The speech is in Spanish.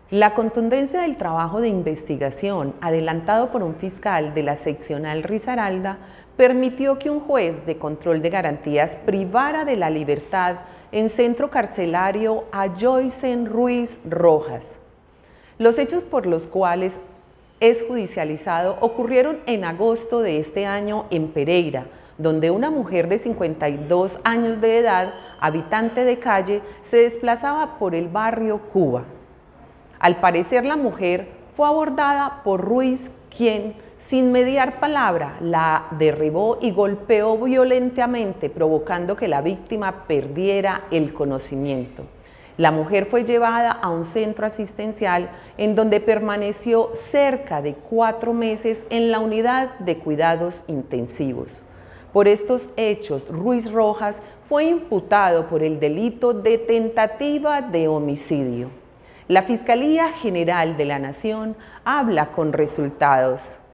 La contundencia del trabajo de investigación adelantado por un fiscal de la seccional Risaralda permitió que un juez de control de garantías privara de la libertad en centro carcelario a Joyce Ruiz Rojas. Los hechos por los cuales es judicializado ocurrieron en agosto de este año en Pereira, donde una mujer de 52 años de edad, habitante de calle, se desplazaba por el barrio Cuba. Al parecer, la mujer fue abordada por Ruiz, quien, sin mediar palabra, la derribó y golpeó violentamente, provocando que la víctima perdiera el conocimiento. La mujer fue llevada a un centro asistencial en donde permaneció cerca de 4 meses en la unidad de cuidados intensivos. Por estos hechos, Ruiz Rojas fue imputado por el delito de tentativa de homicidio. La Fiscalía General de la Nación habla con resultados.